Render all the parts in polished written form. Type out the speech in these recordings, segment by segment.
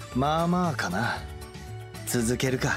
まあまあかな。続けるか。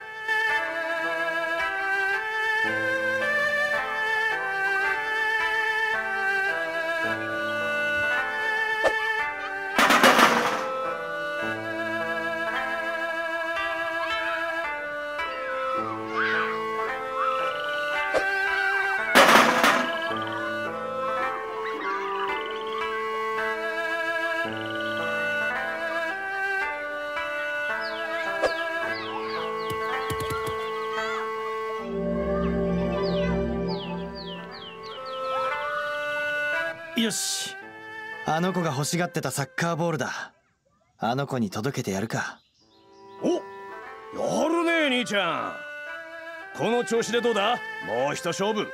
よし、あの子が欲しがってたサッカーボールだ。あの子に届けてやるか。 お、やるね兄ちゃん。この調子でどうだ、もう一勝負。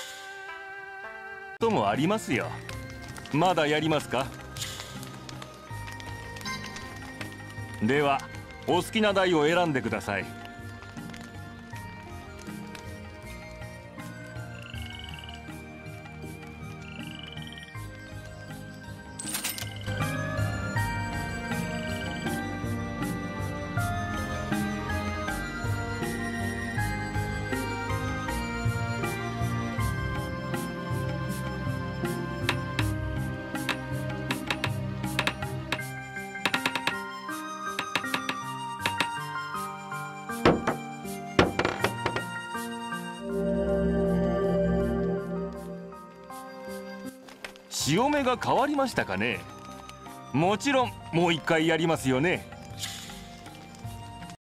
ともありますよ。まだやりますか。ではお好きな台を選んでください。潮目が変わりましたかね。もちろんもう一回やりますよね。